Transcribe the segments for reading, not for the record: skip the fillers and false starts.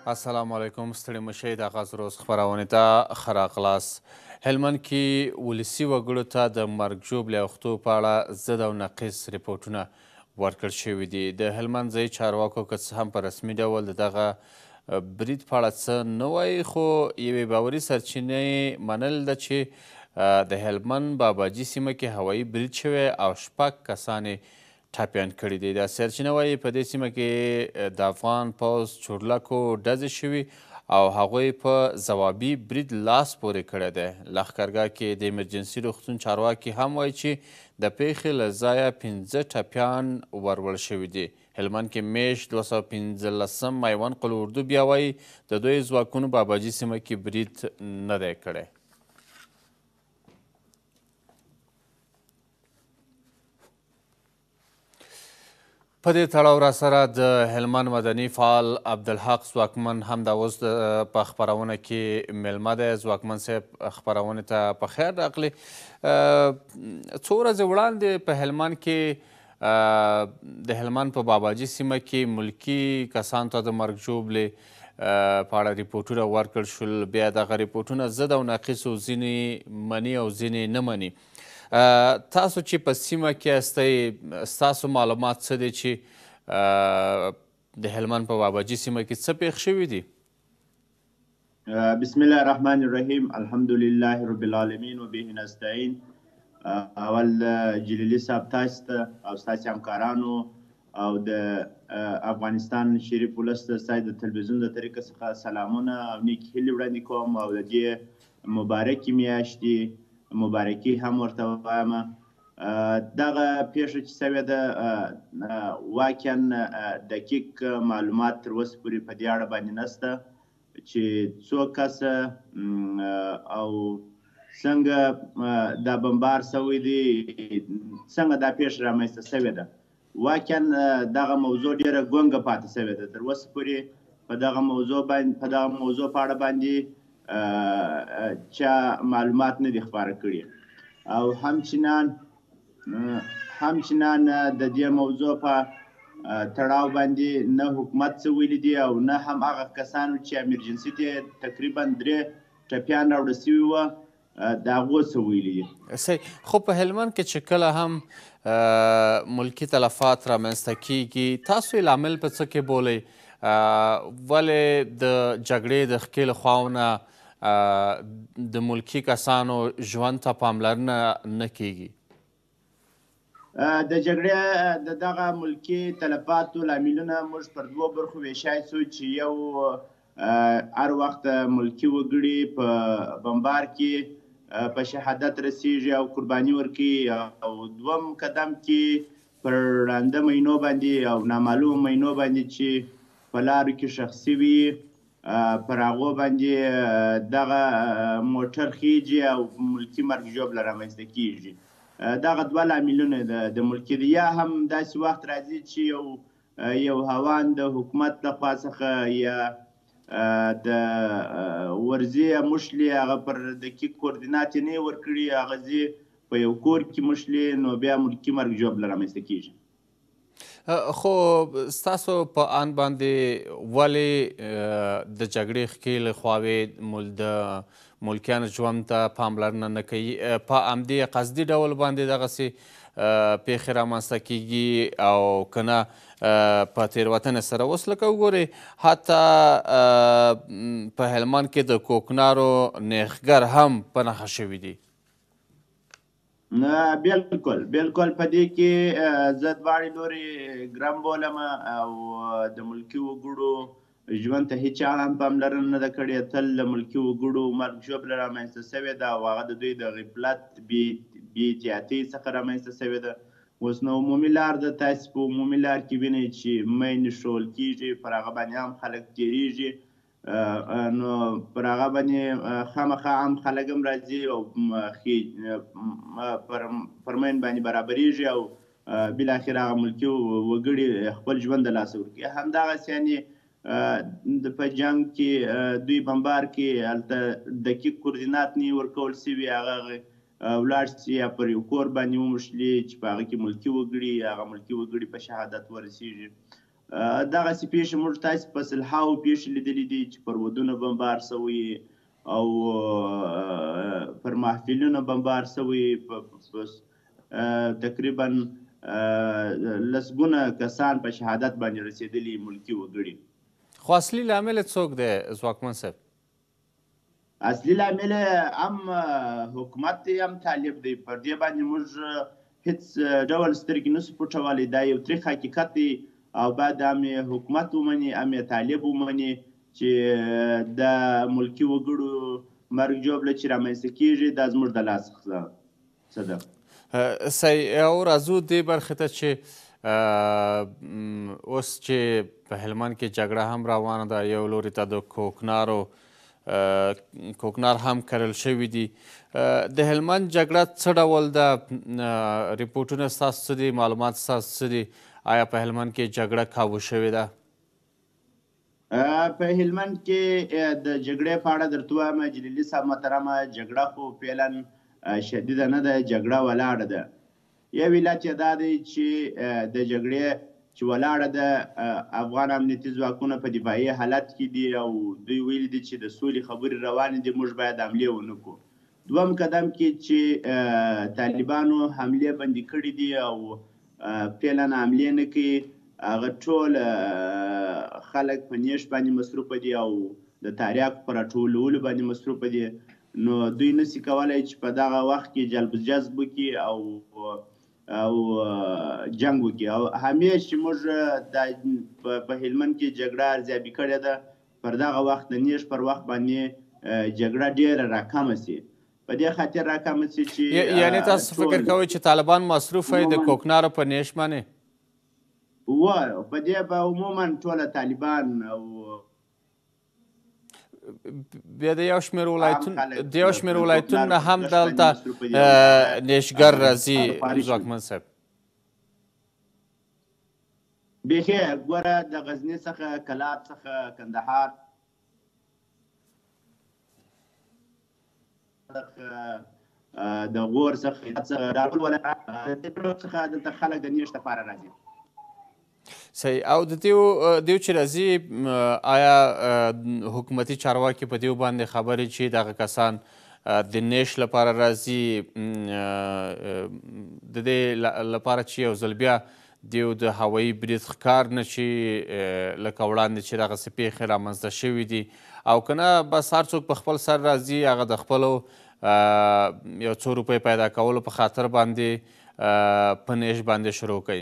السلام علیکم ستړي مشئ د آغاز روز خپرونې ته ښه راغلاست. هلمند کې ولسي وګړو ته د مرګ ژوبلې اوښتو په اړه ضد او نقیص ریپورټونه ورکړل شوي دي. د هلمند ځایي چارواکو که څه هم په رسمي ډول د دغه برید په اړه څه نه وایي، خو یوې باوري سرچینې منل ده چې د هلمند باباجي سیمه کې هوایي برید شوی او 6 کسان یې ټپیان کړي دي. دا سرچینه وایي په دې سیمه کې د افغان پوځ چورلکو ډزې شوي او هغوی په ځوابي برید لاس پورې کړی دی. لښکرګاه کې د ایمرجنسي روغتون چارواکي هم وایي چې د پیښې له ځایه 15 ټپیان وروړل شوي دي. هلمند کې میشت 215 میوند قل اردو بیا وایي د دوی ځواکونو باباجي سیمه کې برید نه دی کړی. په دې تړاو راسره د هلمند مدني فعال عبدالحق ځواکمن هم دا اوس په خپرونه کې میلمه دی. ځواکمن صاحب خپرونې ته په خیر راغلی. څو ورځې وړاندې په هلمند کې د هلمند په باباجي سیمه کې ملکي کسانو ته د مرګ ژوبلې په اړه ریپورټونه ورکړل شول. بیا دغه ریپورټونه ضد او نقیص و، ځینې مني او ځینې نه مني. تاسو چې په سیمه کې هستئ، ستاسو معلومات څه دی چې د هلمند په باباجي سیمه کې څه پېښ شوي دي؟ بسم الله الرحمن الرحیم، الحمد لله رب العالمین و به نستعین. اول جلیلي صاحب تاسو ته او ستاسو همکارانو او د افغانستان شریف ولس ته ستاسو د تلویزیون د طریقې څخه سلامونه او نیک هیلې وړاندې کوم او د دې مبارکې میاشتې مبارکي هم ورته وایم. دغه پیښه چې سوې ده واقعا دقیق معلومات تر اوسه پورې په دې اړه باندې نشته چې څو کسه او څنګه دا بمبار سوی دی، څنګه دا پیښه رامنځته سوې ده. واقعا دغه موضوع ډیره ګونګه پاتې سوې ده. تر اوسه پورې په دغه موضوع په اړه باندې چا معلومات نه دي خپاره کړي او همچنان د دې موضوع په تړاو باندې نه حکومت څه ویلي دي او نه هم هغه کسانو چې امرجنسي ته تقریبا 3 ټپیان راوړل سوي وه د هغو څه ویلي دي. صحیح. خو په هلمند کې چې کله هم ملکي تلفات رامنځته کیږي، تاسو یې لامل په څه کې بولئ؟ ولې د جګړې د ښکېلو خواونه د ملکي کسانو ژوند ته پاملرنه نه کیږي؟ د جګړې د دغه ملکي تلفاتو لاملونه موږ پر 2 برخو ویشای سو چې یو هر وخت ملکي وګړي په بمبار کې په شهادت رسیږي او قرباني ورکوي، او دوم قدم کې پر ړانده مینو باندې او نامعلومه مینو باندې چې په لارو کې ښخ سوي پر هغو باندې دغه موټر خیږي او ملکي مرګ ژوبله رامنځته کیږي. دغه 2 لاملونه د ملکي دي. یا هم داسې وخت راځي چې یو هوان د حکومت لخوا څخه یا د ورځي مشلې هغه پر دقیق کوردینات یې نه ورکړي، هغه ځي په یو کور کې مشلې، نو بیا ملکي مرګ ژوبله رامنځته کیږي. خو ستاسو په آن باندې ولې د جګړې ښکېلې خواوې د ملکیانو ژوند ته پاملرنه نه کوي؟ په همدې قصدي ډول باندې دغسې پیښې رامنځته کیږي او که نه په تېروتنې سره؟ اوس لکه وګورئ حتی په هلمند کې د کوکنارو نیښګر هم په نښه شوي دي. بالکل په دې کې زه دواړې لورې ګرم بولم او د ملکي وګړو ژوند ته هیچا هم پاملرنه نه ده کړې. تل د ملکي وګړو مرګ ژوبله رامنځته سوې ده او هغه د دوی د غفلت بې احتیاطۍ څخه رامنځته سوې ده. اوس نو عمومي لار ده، تاسې په عمومي لار کې وینئ چې میندې ښوول کیږي، پر هغه باندې هم خلک تېرېږي، نو پر هغه باندې خامخا عام خلک هم راځي او پر مین باندې برابریږي او بالاخره هغه ملکي وګړي خپل ژوند د لاسه ورکوي. همدغسې یعنې په جنګ کې دوی بمبار کې هلته دقیق کوردینات نه ورکول سوي، هغه ولاړ سي یا پر یو کور باندې وموښلي چې په هغه کې ملکي وګړي، هغه ملکي وګړي په شهادت ورسیږي. دغسې پیښې موږ تاسې په سلهاوو پیښې لیدلې دي چې پر ودونو بمبار سوی او پر محفلونو بمبار سوی تقریبا لسګونه کسان په شهادت باندې رسېدلي ملکي وګړي. خو اصلي لامل څوک دی ځواکمن صاحب؟ اصلي لامل هم حکومت دی هم طالب دی. پر دې باندې موږ هیڅ ډول سترګې نسو پټولی. دا یو تریخ حقیقت دی او باید هم حکومت ومني هم طالب ومني چې د ملکي وګړو مرګ ژوبله چې رامنځته کېږي دا زموږ د لاس څه ده. صحیح. او راځو دې برخې ته چې اوس چې په هلمند کې جګړه هم روانه ده، یو لوري ته د کوکنار هم کرل شوي دي. د هلمند جګړه څه ډول ده؟ ریپورټونه ستاسو څه دي؟ معلومات ستاسو څه دي؟ آیا په هلمند کې جګړه کابو شوې ده؟ په هلمند کې د جګړې په اړه درته وایم جلیلي صاحب محترمه، جګړه خو فعلا شدیده نه ده، جګړه ولاړه ده. یو علت یې دا دی چې د جګړې چې ولاړه ده افغان امنیتي ځواکونه په دفاعي حالت کې دي او دوی ویلي دي چې د سولې خبرې روانې دي، موږ باید حملې ونه کړو. دوم قدم کې چې طالبانو حملې بندي کړي دي او فعلا حملې نه کوي، هغه ټول خلک په نیش باندې مصروفه دي او د تاریاکو په راټولولو باندې مصروفه دي. نو دوی نسي کولی چې په دغه وخت کې جلب جذب وکړي او جنګ وکړي. او همیش چې موږ په هلمند کې جګړه ارزیابي کړې ده، پر دغه وخت د نیش پر وخت باندې جګړه ډېره راکمه سي. په دې خاطر راکمه سي چې یعنې تاسو فکر کوئ چې طالبان مصروفه د کوکنارو په نیش باندې؟ په دې به عموما ټوله طالبان او بیا د یو شمېر ولایتونو هم دلته نیشګر راځي ځواکمن صاحب. بیخي ګوره د غزني څخه، کلات څخه، کندهار د غور څخه ټول ولایتونو څخه دلته خلک د نیش لپاره راځي. صحیح. او د دیو چې راځي آیا حکومتي چارواکي په دیو باندې خبرې چې دغه کسان د نیش لپاره راځي د دې لپاره چې یو ځل بیا دیو د هوایي برید ښکار نه شي لکه وړاندې چې دغسې پیښې رامنځته شوي دي، او که نه بس هر څوک په خپل سر راځي هغه د خپلو یو څو روپۍ پیدا کولو په خاطر باندې په نیش باندې شروع کوي؟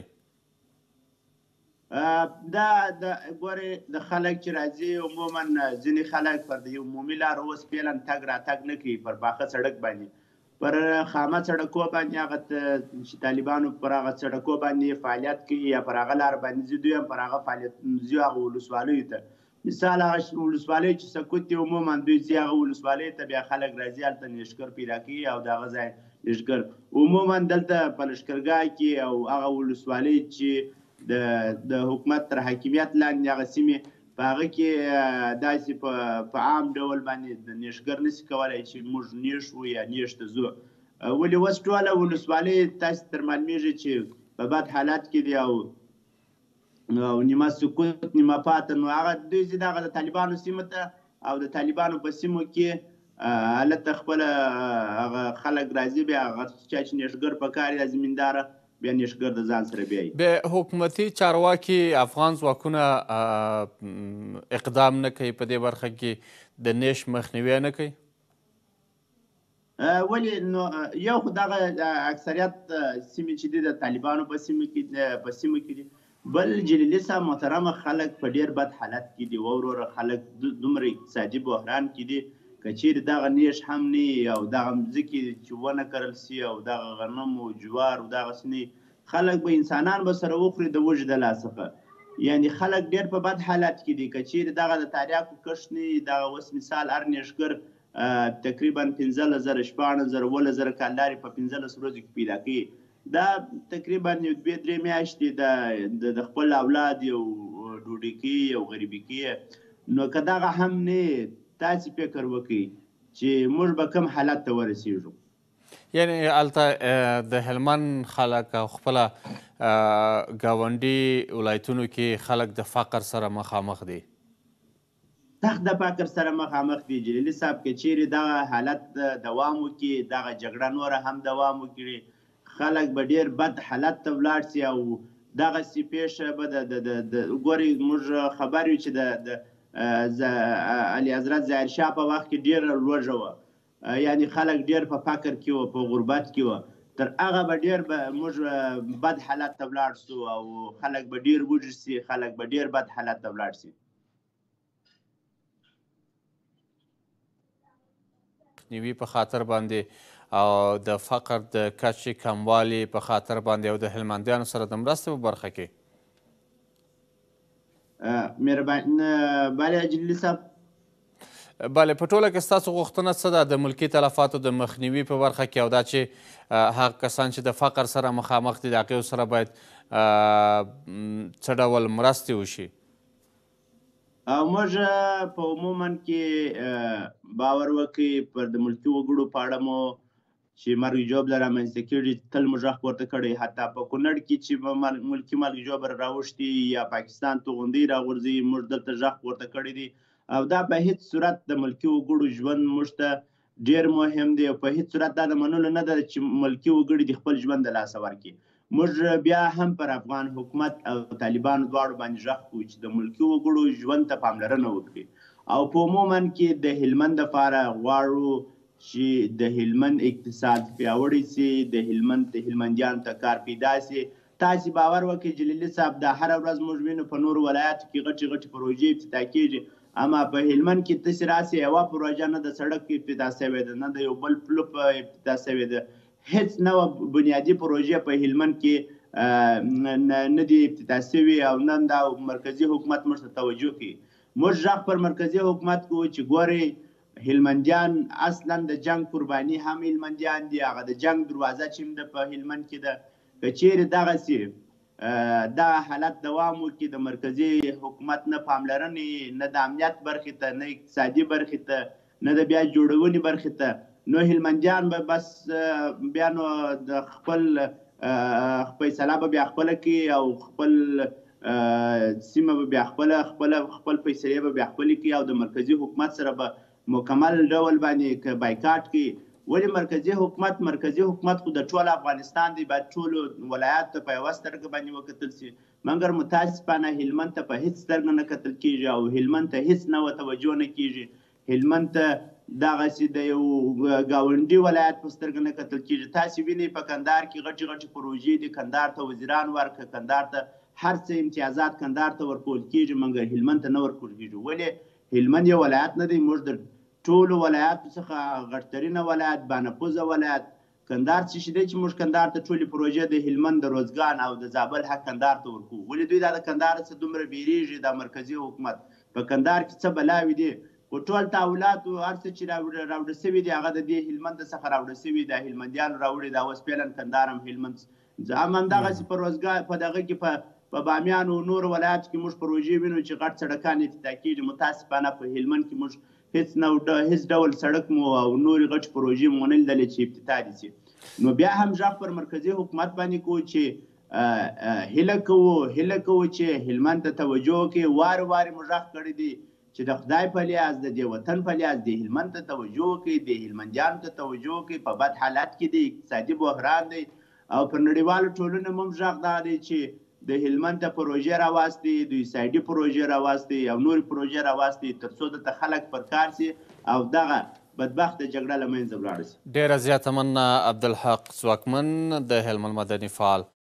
دا ګورې د خلک چې راځي عموما ځینې خلک پر د عمومي لارو اوس فعلا تګ راتګ نه کوي، پر پاخه سړک باندې، پر خامه سړکو باندې هغه چې طالبانو پر هغه سړکو باندې فعالیت کوي یا پر هغه لار باندې ځي، دوی هم پر هغه فعالیت ځي هغه ولسوالیو ته. مثال هغه ولسوالۍ چې سکوت دي عموما دوی ځي هغه ولسوالۍ ته، بیا خلک راځي هلته نیشګر پیدا کوي او د هغه ځای نیشګر. عموما دلته په لښکرګاه کې او هغه ولسوالۍ چې د حکومت تر حاکمیت لاندې هغه سیمې په هغه کې داسې په عام ډول باندې د نیشګر نشي کولی چې موږ نیش وو یا نیش ته ځو. ولې اوس ټوله ولسوالۍ تاسې تر معلومیږي چې په بد حالات کې دي او نیمه سکوت نیمه پاته. نو هغه دوی ځي دغه د طالبانو سیمو ته او د طالبانو په سیمو کې هلته خپله هغه خلک راځي، بیا هغه چا چې نیشګر په کار یا زمینداره بیا نیشګر د ځان سره بیایي. بیا حکومتي چارواکي افغان ځواکونه اقدام نه کوي په دې برخه کې د نیش مخنیوی نه کوي؟ ولې نو یو خو دغه اکثریت سیمې چې دي د طالبانو په سیمو کې دي، بل جلیلي صاحب محترمه خلک په ډېر بد حالت کې دي. وروره خلک دومره اقتصادي بحران کې دي که چیرې دغه نیش هم نه او دغه مځکې چې ونه کرل سي او دغه غنم او جوار او دغسې نه خلک به انسانان به سره وخوري د وږي د لاسه. یعنې خلک ډېر په بد حالت کې دي. که چیرې دغه د تریاکو کښت نه وي، دغه اوس مثال هر نیشګر تقریبا 15,000 14,000 15,000 کالدارې په 15 ورځو کې پیدا کوي. دا تقریبا یو 2-3 میاشتې د خپل اولاد یو ډوډۍ کوي یو غریبي کوي. نو که دغه هم نه تاسې فکر وکړئ چې موږ به کوم حالت ته ورسېږو. یعنې هلته د هلمند خلک او خپله ګاونډي ولایتونو کې خلک د فقر سره مخامخ دي. سخت د فقر سره مخامخ دي. جلیلي صاحب که چیرې دغه حالت دوام وکړي، دغه جګړه نوره هم دوام وکړي، خلک به ډېر بد حالت ته ولاړ سي او دغسې پیښه به ګورئ موږ خبر یو چې د علي حضرت ظاهرشاه په وخت کې ډېره لوږه وه، یعنې خلک ډېر په فقر کې وه، په غربت کې وه. تر هغه به ډېر موږ بد حالت ته ولاړ سو او خلک به ډېر وږي سي، خلک به ډېر بد حالت ته ولاړ سي. مخنیوي په خاطر باندې او د فقر د کچې کموالي په خاطر باندې او د هلمندیانو سره د مرستې په برخه کې بله جلیلي صاحب. بله، په ټوله کې ستاسو غوښتنه څه ده د ملکي تلفاتو د مخنیوي په برخه کې او دا چې هغه کسان چې د فقر سره مخامخ دي د هغې سره باید څه ډول مرستې وشي؟ موږ په عموما کې باور وکړئ پر د ملکي وګړو په اړه مو چې مرګ ژوبله رامنځته کېږي تل مو غږ پورته کړی. حتی په کونړ کې چې ملکي مرګ ژوبله راوښتي یا پاکستان توغندۍ راغورځوي موږ دلته غږ پورته کړی دی او دا په هیڅ صورت د ملکي وګړو ژوند موږ ته ډېر مهم دی او په هیڅ صورت دا د منلو نه ده چې ملکي وګړي د خپل ژوند د لاسه ورکړي. موږ بیا هم پر افغان حکومت او طالبانو دواړو باندې غږ کوو چې د ملکي وګړو ژوند ته پاملرنه وکړي او په عموما کې د هلمند دپاره غواړو چې د هلمند اقتصاد پیاوړی سي، د هلمندیانو ته کار پیدا سي. تاسې باور وکړئ جلیلي صاحب دا هره ورځ موږ وینو په نورو ولایاتو کې غټې غټې پروژې افتتاح کېږي، اما په هلمند کې تاسې راسئ یوه پروژه نه د سړک افتتاح سوې ده، نه د یو بل پلوپ افتتاح سوې ده، هیڅ نوه بنیادي پروژې په هلمند کې نه دي افتتاح سوي او نن دا مرکزي حکومت موږ ته توجه کوي. موږ غږ پر مرکزي حکومت کوو چې ګورئ هلمندیان اصلا د جنگ قرباني هم هلمندیان دي، هغه د جنگ دروازه چې ده په هلمند کې ده. که چیرې دغسې دغه حالت دوام وکړي د مرکزي حکومت نه پاملرنې نه د امنیت برخې ته نه اقتصادي برخې ته نه د بیا جوړونې برخې ته نو هلمندیان به بس بیا نو د خپل فیصله به بیا خپله کوي او خپل سیمه به بیا خپل فیصلې به بیا خپلې کوي او د مرکزي حکومت سره به مکمل ډول باندې بایکاټ کوي. ولې مرکزي حکومت خو د ټول افغانستان دی، باید ټولو ولایاتو ته په یوه سترګه باندې وکتل سي، مګر متاسفانه هلمند ته په هیڅ سترګه نه کتل کیږي او هلمند ته هیڅ نوه توجه نه کیږي. هلمند ته دغسې د یو ګاونډي ولایت په سترګه نه کتل کیږي. تاسې وینئ په کندهار کې غټې غټې پروژې دي، کندهار ته وزیران ورکړه، کندهار ته هر څه امتیازات کندهار ته ورکول کیږي مګر هلمند ته نه ورکول کیږي. ولې هلمند یو ولایت نه دی، موږ د ټولو ولایاتو څخه غټترینه ولایت بانفوذه ولایت کندهار څه شی دی چې موږ کندهار ته ټولې پروژې د هلمند د روزګان او د زابل حق کندهار ته ورکوو. ولې دوی دا د کندهار څخه دومره بیریږي دا مرکزي حکومت؟ په کندهار کې څه بلاوې دي؟ خو ټول تحولات او هر څه چې راوړه سوي دي هغه د دې هلمند څخه راوړه سوي د هلمندیانو راوړي دا اوس فعلا کندهار هم هلمند هم همدغسې په روزګار په دغه کې په بامیان او نورو ولایاتو کې موږ پروژې وینو چې غټ سړکان افتتاح کېږي. متاسفانه په هلمند کې موږ هیڅ ډول سړک مو او نورې غټې پروژې مو ونه لیدلې چې افتتاح دي سي. نو بیا هم غږ پر مرکزي حکومت باندې کوو چې هیله کوو چې هلمند ته توجه وکړي. وارې مو غږ کړی دی چې د خدای په لیاز د دې وطن په لیاز د هلمند ته توجه وکړي، د هلمندیانو ته توجه وکړي. په بد حالت کې دی، اقتصادي بحران دی او پر نړیوالو ټولنو هم غږ دا دی چې د هلمند ته پروژې راواستي، د سایډي پروژې راواستي او نورې پروژې راواستي تر څو دلته خلک پر کار سي او دغه بدبخته جګړه له منځه ولاړه سي. ډېره زیاته مننه عبدالحق ځواکمن د هلمند مدني فعال.